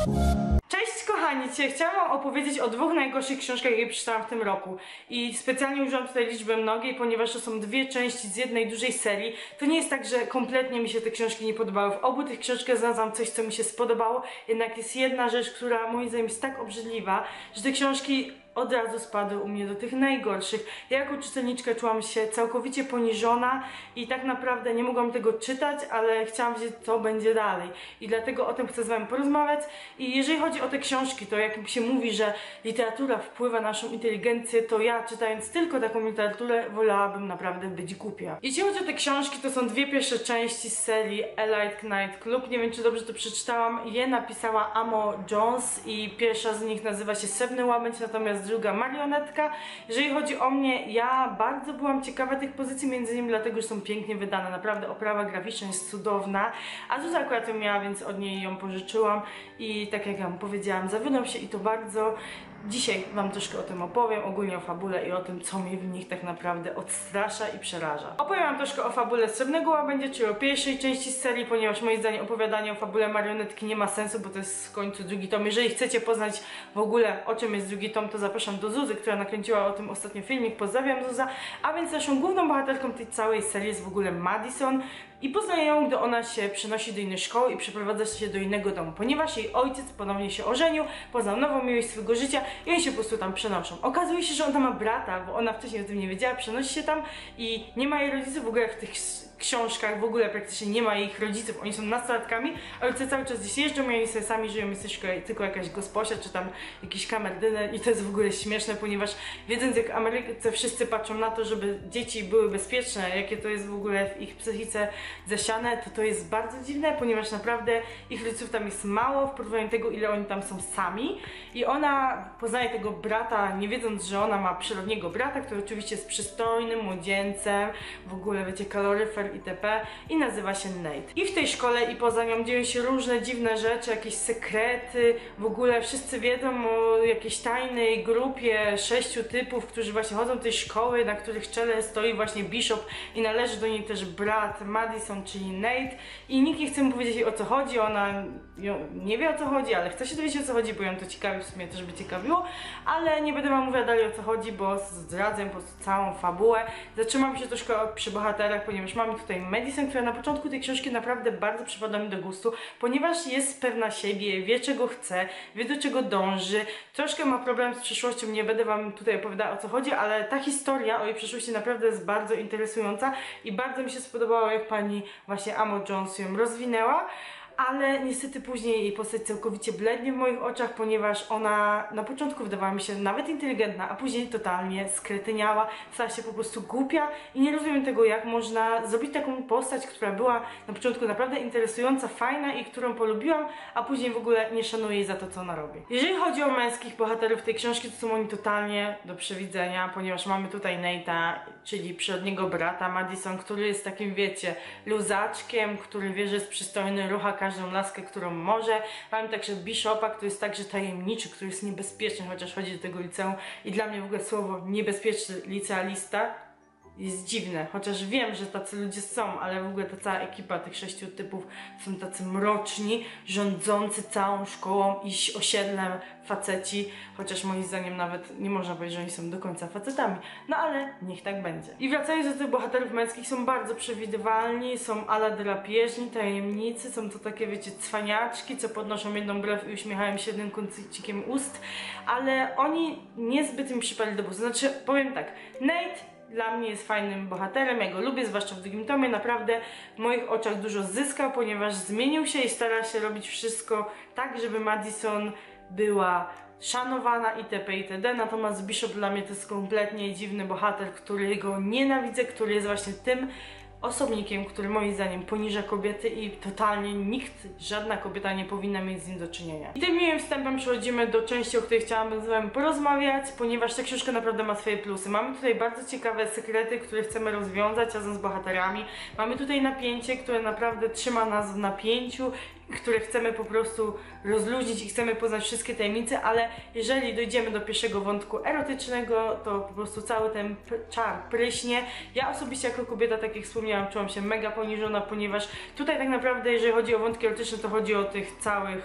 Cześć kochani, dzisiaj chciałam wam opowiedzieć o dwóch najgorszych książkach, jakie przeczytałam w tym roku. I specjalnie użyłam tutaj liczby mnogiej, ponieważ to są dwie części z jednej dużej serii. To nie jest tak, że kompletnie mi się te książki nie podobały. W obu tych książkach znalazłam coś, co mi się spodobało. Jednak jest jedna rzecz, która moim zdaniem jest tak obrzydliwa, że te książki od razu spadły u mnie do tych najgorszych. Ja jako czytelniczka czułam się całkowicie poniżona i tak naprawdę nie mogłam tego czytać, ale chciałam wiedzieć, co będzie dalej. I dlatego o tym chcę z wami porozmawiać. I jeżeli chodzi o te książki, to jak się mówi, że literatura wpływa na naszą inteligencję, to ja czytając tylko taką literaturę wolałabym naprawdę być głupia. Jeśli chodzi o te książki, to są dwie pierwsze części z serii Elite Knight Club. Nie wiem, czy dobrze to przeczytałam. Je napisała Amo Jones i pierwsza z nich nazywa się Srebrny Łabędź, natomiast druga Marionetka. Jeżeli chodzi o mnie, ja bardzo byłam ciekawa tych pozycji, między innymi dlatego, że są pięknie wydane. Naprawdę oprawa graficzna jest cudowna, a Zuza akurat ją miała, więc od niej ją pożyczyłam i tak jak wam powiedziałam, zawiodłam się i to bardzo. Dzisiaj wam troszkę o tym opowiem, ogólnie o fabule i o tym, co mnie w nich tak naprawdę odstrasza i przeraża. Opowiem wam troszkę o fabule Srebrnego Łabędzia, czyli o pierwszej części z serii, ponieważ moim zdaniem opowiadanie o fabule Marionetki nie ma sensu, bo to jest w końcu drugi tom. Jeżeli chcecie poznać w ogóle, o czym jest drugi tom, to zapraszam do Zuzy, która nakręciła o tym ostatnio filmik. Pozdrawiam, Zuza. A więc naszą główną bohaterką tej całej serii jest w ogóle Madison i poznaje ją, gdy ona się przenosi do innej szkoły i przeprowadza się do innego domu, ponieważ jej ojciec ponownie się ożenił, poznał nową miłość swojego życia i oni się po prostu tam przenoszą. Okazuje się, że ona ma brata, bo ona wcześniej o tym nie wiedziała, przenosi się tam i nie ma jej rodziców w ogóle w tych książkach, w ogóle praktycznie nie ma ich rodziców, oni są nastolatkami, a rodzice cały czas gdzieś jeżdżą i oni sobie sami żyją, jest tylko jakaś gosposia, czy tam jakiś kamerdyner i to jest w ogóle śmieszne, ponieważ wiedząc jak w Ameryce wszyscy patrzą na to, żeby dzieci były bezpieczne, jakie to jest w ogóle w ich psychice zasiane, to jest bardzo dziwne, ponieważ naprawdę ich rodziców tam jest mało w porównaniu do tego, ile oni tam są sami i ona poznaje tego brata, nie wiedząc, że ona ma przyrodniego brata, który oczywiście jest przystojnym młodzieńcem, w ogóle wiecie, kaloryfer itp. I nazywa się Nate. I w tej szkole i poza nią dzieją się różne dziwne rzeczy, jakieś sekrety, w ogóle wszyscy wiedzą o jakiejś tajnej grupie 6 typów, którzy właśnie chodzą do tej szkoły, na których czele stoi właśnie Bishop i należy do niej też brat Madison, czyli Nate i nikt nie chce mu powiedzieć jej, o co chodzi, ona nie wie, o co chodzi, ale chce się dowiedzieć, o co chodzi, bo ją to ciekawi, w sumie też by ciekawiło, ale nie będę wam mówiła dalej, o co chodzi, bo zdradzę po prostu całą fabułę. Zatrzymam się troszkę przy bohaterach, ponieważ mamy tutaj Madison, która na początku tej książki naprawdę bardzo przypada mi do gustu, ponieważ jest pewna siebie, wie czego chce, wie do czego dąży, troszkę ma problem z przyszłością, nie będę wam tutaj opowiadała, o co chodzi, ale ta historia o jej przyszłości naprawdę jest bardzo interesująca i bardzo mi się spodobało, jak pani właśnie Amo Jones ją rozwinęła. Ale niestety później jej postać całkowicie blednie w moich oczach, ponieważ ona na początku wydawała mi się nawet inteligentna, a później totalnie skretyniała, stała się po prostu głupia i nie rozumiem tego, jak można zrobić taką postać, która była na początku naprawdę interesująca, fajna i którą polubiłam, a później w ogóle nie szanuję jej za to, co ona robi. Jeżeli chodzi o męskich bohaterów tej książki, to są oni totalnie do przewidzenia, ponieważ mamy tutaj Nate'a, czyli przyrodniego brata Madison, który jest takim, wiecie, luzaczkiem, który wie, że jest przystojny, rucha każdą laskę, którą może. Mamy także Bishopa, który jest także tajemniczy, który jest niebezpieczny, chociaż chodzi do tego liceum i dla mnie w ogóle słowo niebezpieczny licealista jest dziwne, chociaż wiem, że tacy ludzie są, ale w ogóle ta cała ekipa tych 6 typów są tacy mroczni, rządzący całą szkołą i osiedlem faceci, chociaż moim zdaniem nawet nie można powiedzieć, że oni są do końca facetami, no ale niech tak będzie. I wracając do tych bohaterów męskich, są bardzo przewidywalni, są ala drapieżni, tajemnicy, są to takie, wiecie, cwaniaczki, co podnoszą jedną brew i uśmiechają się jednym kącikiem ust, ale oni niezbyt mi przypadli do gustu. Znaczy, powiem tak, Nate dla mnie jest fajnym bohaterem, ja go lubię, zwłaszcza w drugim tomie, naprawdę w moich oczach dużo zyskał, ponieważ zmienił się i stara się robić wszystko tak, żeby Madison była szanowana itp. itd. Natomiast Bishop dla mnie to jest kompletnie dziwny bohater, którego nienawidzę, który jest właśnie tym osobnikiem, który moim zdaniem poniża kobiety i totalnie nikt, żadna kobieta nie powinna mieć z nim do czynienia. I tym miłym wstępem przechodzimy do części, o której chciałam z wami porozmawiać, ponieważ ta książka naprawdę ma swoje plusy. Mamy tutaj bardzo ciekawe sekrety, które chcemy rozwiązać razem z bohaterami. Mamy tutaj napięcie, które naprawdę trzyma nas w napięciu, które chcemy po prostu rozluźnić i chcemy poznać wszystkie tajemnice, ale jeżeli dojdziemy do pierwszego wątku erotycznego, to po prostu cały ten czar pryśnie. Ja osobiście jako kobieta, tak jak wspomniałam, czułam się mega poniżona, ponieważ tutaj tak naprawdę, jeżeli chodzi o wątki erotyczne, to chodzi o tych całych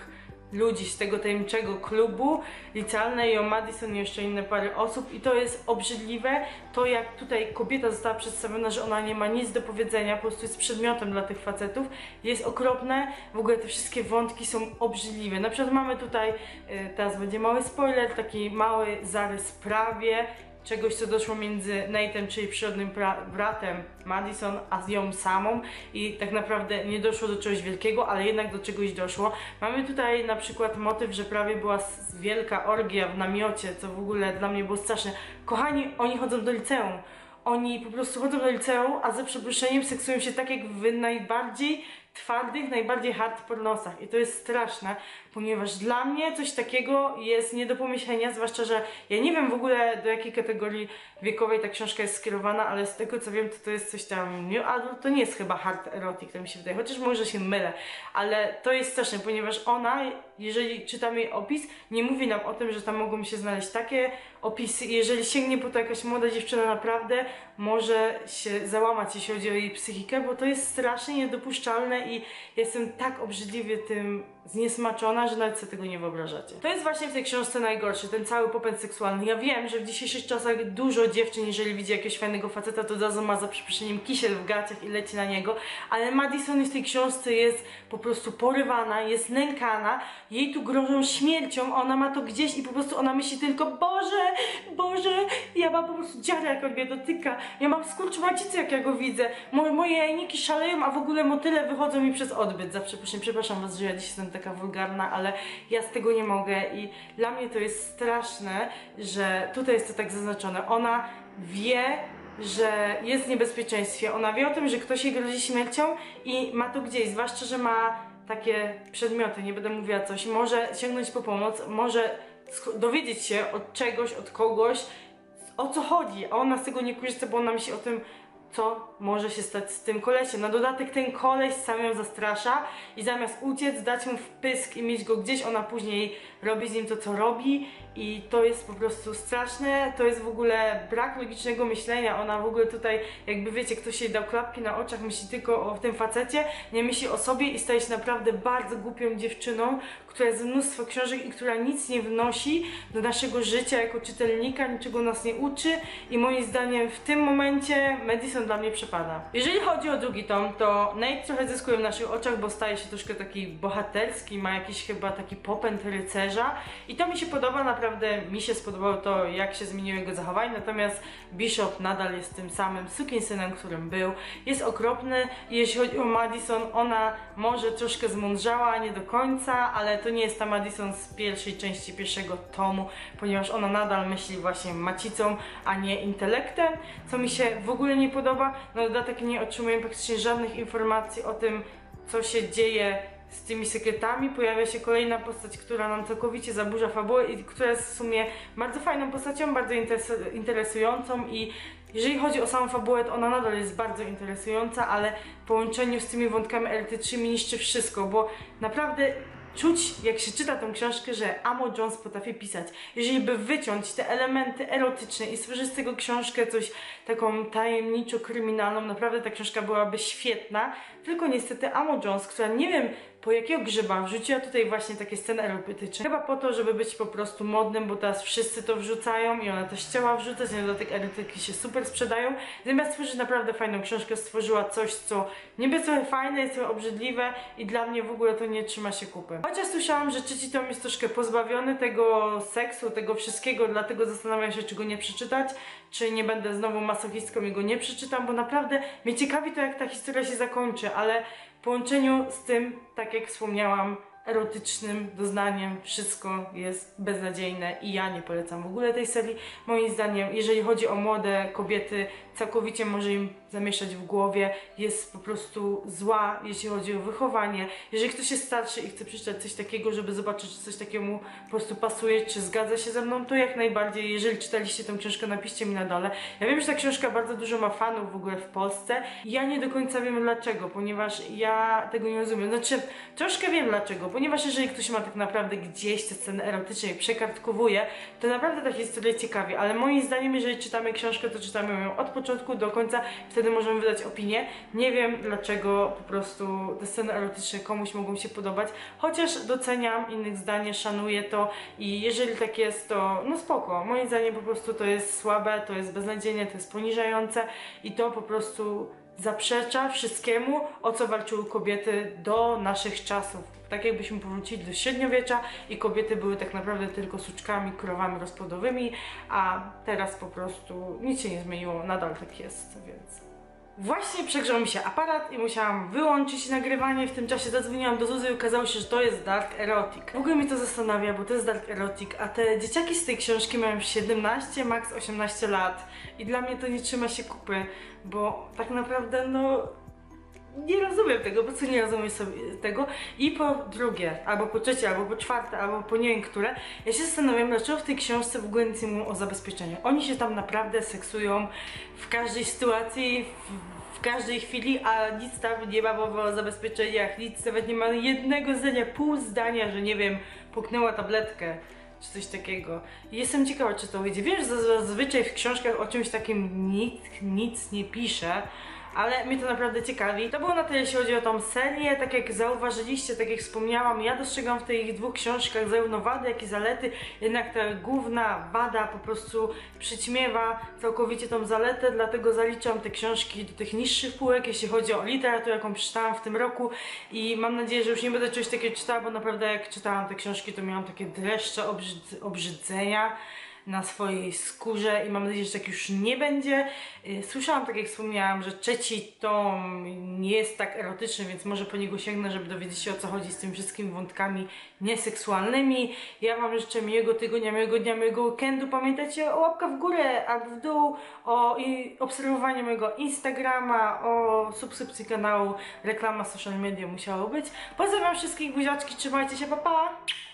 ludzi z tego tajemniczego klubu licealnej, ją Madison i jeszcze inne parę osób i to jest obrzydliwe, to jak tutaj kobieta została przedstawiona, że ona nie ma nic do powiedzenia, po prostu jest przedmiotem dla tych facetów, jest okropne, w ogóle te wszystkie wątki są obrzydliwe. Na przykład mamy tutaj, teraz będzie mały spoiler, taki mały zarys prawie, czegoś, co doszło między Nate'em, czyli przyrodnim bratem Madison, a z ją samą i tak naprawdę nie doszło do czegoś wielkiego, ale jednak do czegoś doszło. Mamy tutaj na przykład motyw, że prawie była wielka orgia w namiocie, co w ogóle dla mnie było straszne. Kochani, oni chodzą do liceum. Oni po prostu chodzą do liceum, a za przeproszeniem seksują się tak jak w najbardziej twardych, najbardziej hardpornosach i to jest straszne, ponieważ dla mnie coś takiego jest nie do pomyślenia, zwłaszcza, że ja nie wiem w ogóle do jakiej kategorii wiekowej ta książka jest skierowana, ale z tego co wiem to jest coś tam, to nie jest chyba hard erotic, to mi się wydaje, chociaż może się mylę, ale to jest straszne, ponieważ ona, jeżeli czytamy jej opis, nie mówi nam o tym, że tam mogą się znaleźć takie opisy i jeżeli sięgnie po to jakaś młoda dziewczyna, naprawdę może się załamać, jeśli chodzi o jej psychikę, bo to jest strasznie niedopuszczalne i jestem tak obrzydliwie tym zniesmaczona, że nawet sobie tego nie wyobrażacie. To jest właśnie w tej książce najgorsze, ten cały popęd seksualny. Ja wiem, że w dzisiejszych czasach dużo dziewczyn, jeżeli widzi jakiegoś fajnego faceta, to od razu ma za przeproszeniem kisiel w gaciach i leci na niego, ale Madison w tej książce jest po prostu porywana, jest nękana, jej tu grożą śmiercią, ona ma to gdzieś i po prostu ona myśli tylko Boże, Boże, ja mam po prostu dziarę, jak on mnie dotyka, ja mam skurcz macicę, jak ja go widzę, moje jajniki szaleją, a w ogóle motyle wychodzą mi przez odbyt. Za przeproszeniem, przepraszam was, że ja dziś jestem taka wulgarna, ale ja z tego nie mogę i dla mnie to jest straszne, że tutaj jest to tak zaznaczone. Ona wie, że jest w niebezpieczeństwie, ona wie o tym, że ktoś jej grozi śmiercią i ma to gdzieś, zwłaszcza, że ma takie przedmioty, nie będę mówiła coś, może sięgnąć po pomoc, może dowiedzieć się od czegoś, od kogoś, o co chodzi, a ona z tego nie korzysta, bo ona myśli o tym, co może się stać z tym kolesiem. Na dodatek ten koleś sam ją zastrasza i zamiast uciec, dać mu wpysk i mieć go gdzieś, ona później robi z nim to, co robi i to jest po prostu straszne, to jest w ogóle brak logicznego myślenia, ona w ogóle tutaj, jakby wiecie, ktoś jej dał klapki na oczach, myśli tylko o tym facecie, nie myśli o sobie i staje się naprawdę bardzo głupią dziewczyną, która jest mnóstwo książek i która nic nie wnosi do naszego życia jako czytelnika, niczego nas nie uczy i moim zdaniem w tym momencie Madison dla mnie przepada. Jeżeli chodzi o drugi tom, to Nate trochę zyskuje w naszych oczach, bo staje się troszkę taki bohaterski, ma jakiś chyba taki popęd rycerza i to mi się podoba, naprawdę mi się spodobało to, jak się zmieniło jego zachowanie, natomiast Bishop nadal jest tym samym sukinsynem, którym był, jest okropny i jeśli chodzi o Madison, ona może troszkę zmądrzała, nie do końca, ale to nie jest ta Madison z pierwszej części pierwszego tomu, ponieważ ona nadal myśli właśnie macicą, a nie intelektem, co mi się w ogóle nie podoba. Na dodatek nie otrzymuję praktycznie żadnych informacji o tym, co się dzieje z tymi sekretami. Pojawia się kolejna postać, która nam całkowicie zaburza fabułę i która jest w sumie bardzo fajną postacią, bardzo interesującą i jeżeli chodzi o samą fabułę, to ona nadal jest bardzo interesująca, ale w połączeniu z tymi wątkami erotycznymi niszczy wszystko, bo naprawdę czuć, jak się czyta tą książkę, że Amo Jones potrafi pisać. Jeżeli by wyciąć te elementy erotyczne i stworzyć z tego książkę coś taką tajemniczo-kryminalną, naprawdę ta książka byłaby świetna. Tylko niestety Amo Jones, która nie wiem po jakiego grzyba wrzuciła tutaj właśnie takie sceny erotyczne. Chyba po to, żeby być po prostu modnym, bo teraz wszyscy to wrzucają i ona też chciała wrzucać, na dodatek erotyki się super sprzedają. Zamiast stworzyć naprawdę fajną książkę, stworzyła coś, co niby jest trochę fajne, jest trochę obrzydliwe i dla mnie w ogóle to nie trzyma się kupy. Chociaż słyszałam, że trzeci tom jest troszkę pozbawiony tego seksu, tego wszystkiego, dlatego zastanawiam się, czy go nie przeczytać, czy nie będę znowu masochistką i go nie przeczytam, bo naprawdę mnie ciekawi to, jak ta historia się zakończy, ale w połączeniu z tym, tak jak wspomniałam, erotycznym doznaniem wszystko jest beznadziejne i ja nie polecam w ogóle tej serii. Moim zdaniem, jeżeli chodzi o młode kobiety, całkowicie może im zamieszać w głowie, jest po prostu zła, jeśli chodzi o wychowanie. Jeżeli ktoś jest starszy i chce przeczytać coś takiego, żeby zobaczyć, czy coś takiego mu po prostu pasuje, czy zgadza się ze mną, to jak najbardziej. Jeżeli czytaliście tę książkę, napiszcie mi na dole. Ja wiem, że ta książka bardzo dużo ma fanów w ogóle w Polsce i ja nie do końca wiem dlaczego, ponieważ ja tego nie rozumiem. Znaczy, troszkę wiem dlaczego, ponieważ jeżeli ktoś ma tak naprawdę gdzieś te sceny erotyczne i przekartkowuje, to naprawdę ta historia ciekawi, ale moim zdaniem, jeżeli czytamy książkę, to czytamy ją od początku do końca, wtedy możemy wydać opinię. Nie wiem dlaczego po prostu te sceny erotyczne komuś mogą się podobać, chociaż doceniam innych zdanie, szanuję to i jeżeli tak jest, to no spoko. Moim zdaniem po prostu to jest słabe, to jest beznadziejne, to jest poniżające i to po prostu zaprzecza wszystkiemu, o co walczyły kobiety do naszych czasów. Tak jakbyśmy powrócili do średniowiecza i kobiety były tak naprawdę tylko suczkami, krowami rozpłodowymi, a teraz po prostu nic się nie zmieniło, nadal tak jest, więc... Właśnie przegrzał mi się aparat i musiałam wyłączyć nagrywanie. W tym czasie zadzwoniłam do Zuzy i okazało się, że to jest dark erotic. W ogóle mnie to zastanawia, bo to jest dark erotic, a te dzieciaki z tej książki mają 17, max 18 lat. I dla mnie to nie trzyma się kupy, bo tak naprawdę no... nie rozumiem tego, po co nie rozumiem sobie tego. I po drugie, albo po trzecie, albo po czwarte, albo po nie wiem które, ja się zastanawiam, dlaczego w tej książce w ogóle nic nie mówią o zabezpieczeniu. Oni się tam naprawdę seksują w każdej sytuacji, w każdej chwili, a nic tam nie ma mowy o zabezpieczeniach, nic, nawet nie ma jednego zdania, pół zdania, że nie wiem, puknęła tabletkę czy coś takiego. I jestem ciekawa, czy to wyjdzie. Wiem, że zazwyczaj w książkach o czymś takim nikt nic nie pisze, ale mnie to naprawdę ciekawi. To było na tyle, jeśli chodzi o tą serię. Tak jak zauważyliście, tak jak wspomniałam, ja dostrzegam w tych dwóch książkach zarówno wady, jak i zalety. Jednak ta główna wada po prostu przyćmiewa całkowicie tą zaletę, dlatego zaliczam te książki do tych niższych półek, jeśli chodzi o literaturę, jaką przeczytałam w tym roku. I mam nadzieję, że już nie będę czegoś takiego czytała, bo naprawdę jak czytałam te książki, to miałam takie dreszcze obrzydzenia na swojej skórze i mam nadzieję, że tak już nie będzie. Słyszałam, tak jak wspomniałam, że trzeci tom nie jest tak erotyczny, więc może po niego sięgnę, żeby dowiedzieć się, o co chodzi z tymi wszystkimi wątkami nieseksualnymi. Ja wam życzę miłego tygodnia, miłego dnia, miłego weekendu. Pamiętajcie o łapka w górę albo w dół, o obserwowaniu mojego Instagrama, o subskrypcji kanału, reklama social media musiało być. Pozdrawiam wszystkich, buziaczki, trzymajcie się, pa pa!